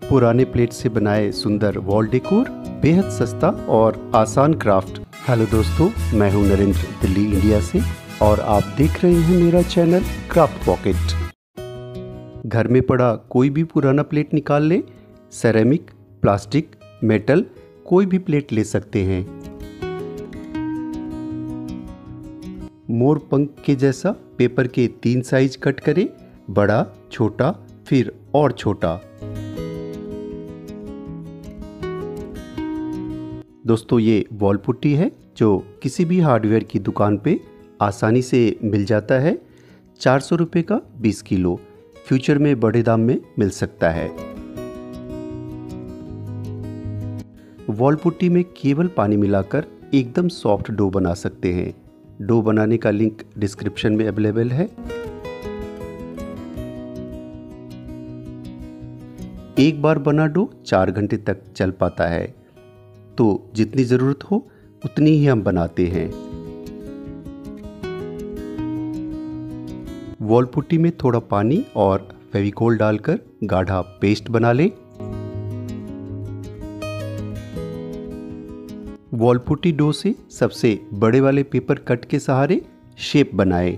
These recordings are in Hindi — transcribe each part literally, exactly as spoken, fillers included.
पुराने प्लेट से बनाए सुंदर वॉल डेकोर, बेहद सस्ता और आसान क्राफ्ट। हेलो दोस्तों, मैं हूं नरेंद्र, दिल्ली इंडिया से, और आप देख रहे हैं मेरा चैनल क्राफ्ट पॉकेट। घर में पड़ा कोई भी पुराना प्लेट निकाल ले, सेरेमिक, प्लास्टिक, मेटल, कोई भी प्लेट ले सकते हैं। मोर पंख के जैसा पेपर के तीन साइज कट करें, बड़ा, छोटा, फिर और छोटा। दोस्तों, ये वॉल पुट्टी है जो किसी भी हार्डवेयर की दुकान पे आसानी से मिल जाता है। चार सौ रुपये का बीस किलो, फ्यूचर में बड़े दाम में मिल सकता है। वॉल पुट्टी में केवल पानी मिलाकर एकदम सॉफ्ट डो बना सकते हैं। डो बनाने का लिंक डिस्क्रिप्शन में अवेलेबल है। एक बार बना डो चार घंटे तक चल पाता है, तो जितनी ज़रूरत हो उतनी ही हम बनाते हैं। वॉल पुट्टी में थोड़ा पानी और फेविकोल डालकर गाढ़ा पेस्ट बना लें। वॉल पुट्टी डो से सबसे बड़े वाले पेपर कट के सहारे शेप बनाएं।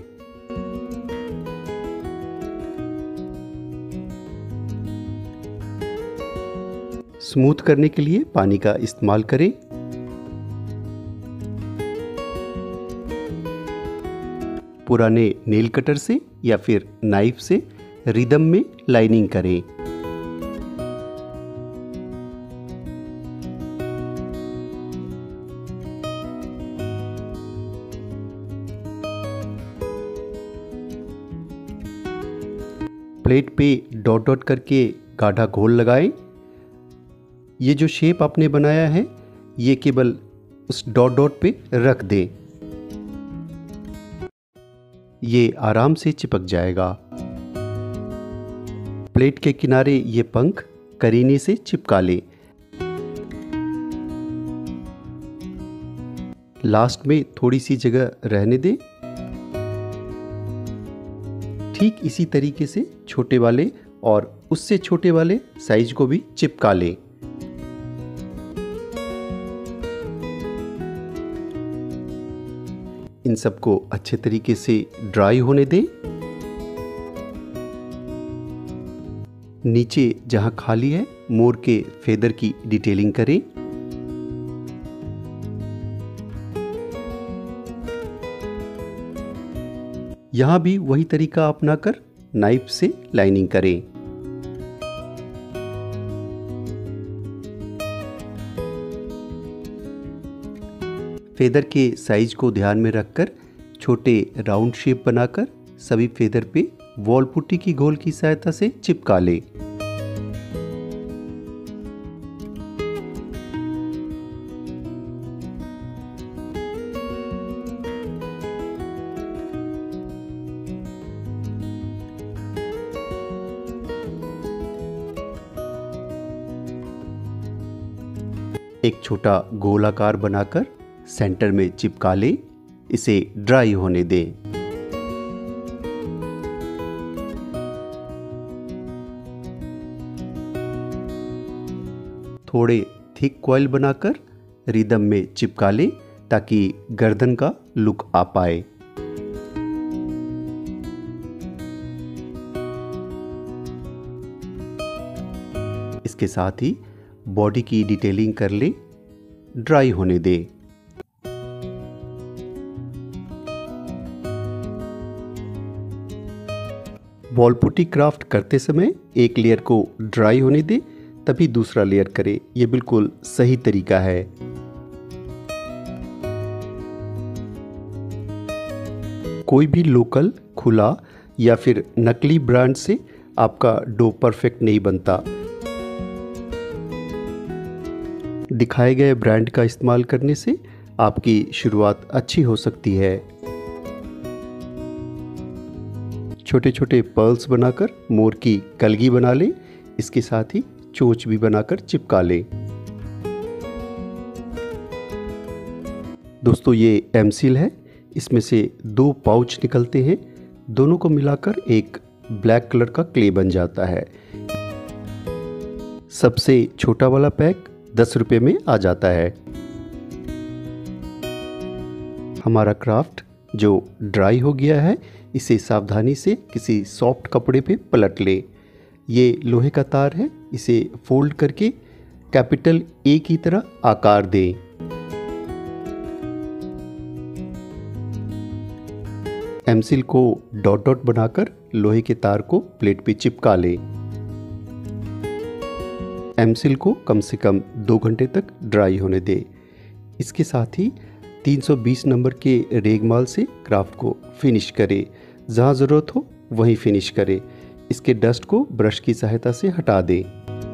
स्मूथ करने के लिए पानी का इस्तेमाल करें। पुराने नेल कटर से या फिर नाइफ से रिदम में लाइनिंग करें। प्लेट पे डॉट डॉट करके गाढ़ा घोल लगाएं। ये जो शेप आपने बनाया है, ये केवल उस डॉट डॉट पे रख दें। ये आराम से चिपक जाएगा। प्लेट के किनारे ये पंख करीने से चिपका लें। लास्ट में थोड़ी सी जगह रहने दें। ठीक इसी तरीके से छोटे वाले और उससे छोटे वाले साइज को भी चिपका लें। इन सबको अच्छे तरीके से ड्राई होने दें। नीचे जहां खाली है, मोर के फेदर की डिटेलिंग करें। यहां भी वही तरीका अपनाकर नाइफ से लाइनिंग करें। फेदर के साइज को ध्यान में रखकर छोटे राउंड शेप बनाकर सभी फेदर पे वॉल पुट्टी की घोल की सहायता से चिपका लें। एक छोटा गोलाकार बनाकर सेंटर में चिपका लें। इसे ड्राई होने दें। थोड़े थिक कॉइल बनाकर रिदम में चिपका लें ताकि गर्दन का लुक आ पाए। इसके साथ ही बॉडी की डिटेलिंग कर लें। ड्राई होने दें। वॉल पुट्टी क्राफ्ट करते समय एक लेयर को ड्राई होने दें, तभी दूसरा लेयर करें। यह बिल्कुल सही तरीका है। कोई भी लोकल, खुला या फिर नकली ब्रांड से आपका डो परफेक्ट नहीं बनता। दिखाए गए ब्रांड का इस्तेमाल करने से आपकी शुरुआत अच्छी हो सकती है। छोटे छोटे पर्ल्स बनाकर मोर की कलगी बना लें। इसके साथ ही चोंच भी बनाकर चिपका लें। दोस्तों, ये एम सील है। इसमें से दो पाउच निकलते हैं। दोनों को मिलाकर एक ब्लैक कलर का क्ले बन जाता है। सबसे छोटा वाला पैक दस रुपये में आ जाता है। हमारा क्राफ्ट जो ड्राई हो गया है, इसे सावधानी से किसी सॉफ्ट कपड़े पे पलट लें। ये लोहे का तार है, इसे फोल्ड करके कैपिटल ए की तरह आकार दें। एमसील को डॉट डॉट बनाकर लोहे के तार को प्लेट पे चिपका लें। एमसील को कम से कम दो घंटे तक ड्राई होने दें। इसके साथ ही तीन सौ बीस नंबर के रेगमाल से क्राफ्ट को फिनिश करें। जहाँ ज़रूरत हो वहीं फिनिश करें। इसके डस्ट को ब्रश की सहायता से हटा दें।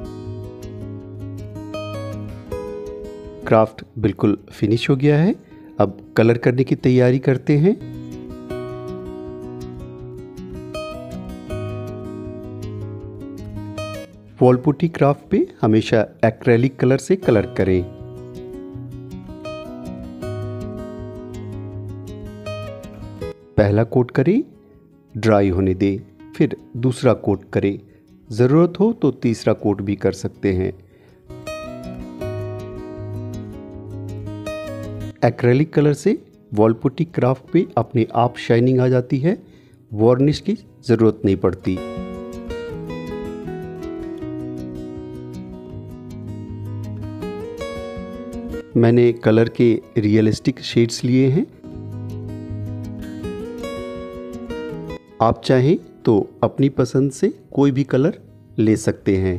क्राफ्ट बिल्कुल फिनिश हो गया है। अब कलर करने की तैयारी करते हैं। वॉल पुट्टी क्राफ्ट पे हमेशा एक्रेलिक कलर से कलर करें। पहला कोट करें, ड्राई होने दें, फिर दूसरा कोट करें। ज़रूरत हो तो तीसरा कोट भी कर सकते हैं। एक्रेलिक कलर से वॉल पुट्टी क्राफ्ट पे अपने आप शाइनिंग आ जाती है। वार्निश की ज़रूरत नहीं पड़ती। मैंने कलर के रियलिस्टिक शेड्स लिए हैं। आप चाहें तो अपनी पसंद से कोई भी कलर ले सकते हैं।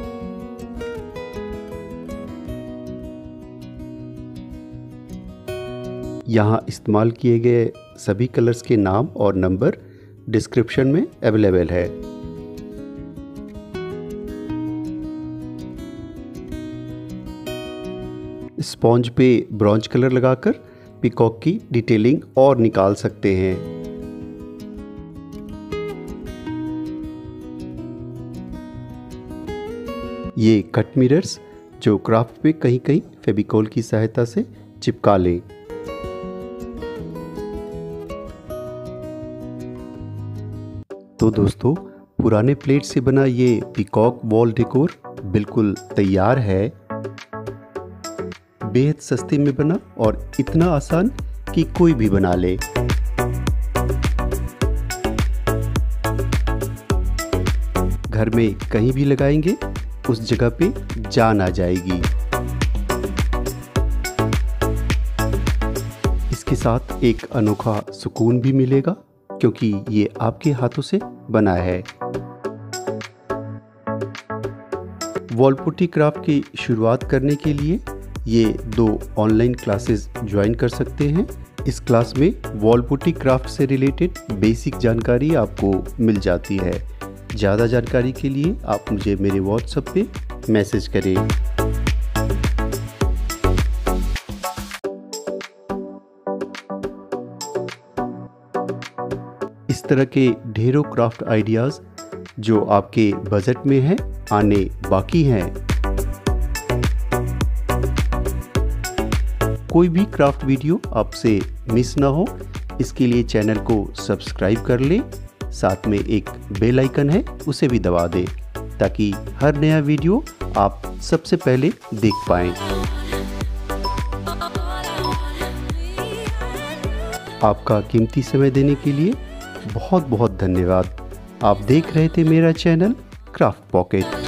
यहाँ इस्तेमाल किए गए सभी कलर्स के नाम और नंबर डिस्क्रिप्शन में अवेलेबल है। स्पॉन्ज पे ब्रॉन्ज कलर लगाकर पीकॉक की डिटेलिंग और निकाल सकते हैं। ये कट मिरर्स जो क्राफ्ट पे कहीं कहीं फेविकोल की सहायता से चिपका लें। तो दोस्तों, पुराने प्लेट से बना ये पीकॉक वॉल डेकोर बिल्कुल तैयार है। बेहद सस्ते में बना और इतना आसान कि कोई भी बना ले। घर में कहीं भी लगाएंगे उस जगह पे जान आ जाएगी। इसके साथ एक अनोखा सुकून भी मिलेगा क्योंकि ये आपके हाथों से बना है। वॉल पुट्टी क्राफ्ट की शुरुआत करने के लिए ये दो ऑनलाइन क्लासेस ज्वाइन कर सकते हैं। इस क्लास में वॉल पुट्टी क्राफ्ट से रिलेटेड बेसिक जानकारी आपको मिल जाती है। ज़्यादा जानकारी के लिए आप मुझे मेरे व्हाट्सएप पे मैसेज करें। इस तरह के ढेरों क्राफ्ट आइडियाज़ जो आपके बजट में हैं आने बाकी हैं। कोई भी क्राफ्ट वीडियो आपसे मिस ना हो, इसके लिए चैनल को सब्सक्राइब कर लें। साथ में एक बेल आइकन है, उसे भी दबा दें ताकि हर नया वीडियो आप सबसे पहले देख पाएं। आपका कीमती समय देने के लिए बहुत बहुत धन्यवाद। आप देख रहे थे मेरा चैनल क्राफ्ट पॉकेट।